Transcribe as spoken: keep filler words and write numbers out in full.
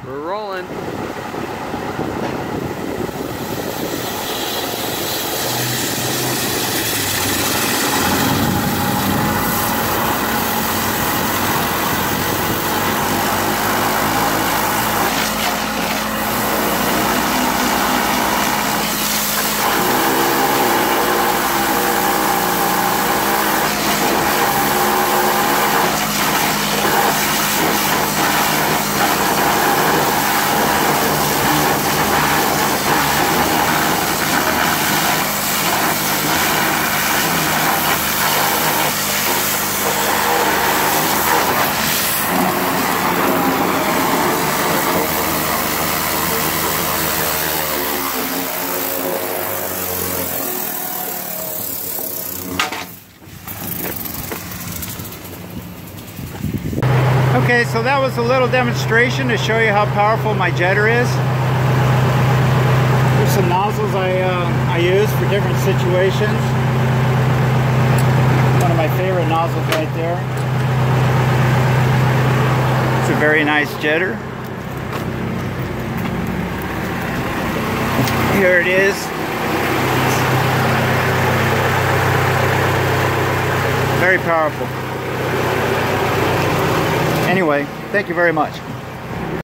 We're rolling. Okay, so that was a little demonstration to show you how powerful my jetter is. Here's some nozzles I, uh, I use for different situations. One of my favorite nozzles right there. It's a very nice jetter. Here it is. Very powerful. Anyway, thank you very much.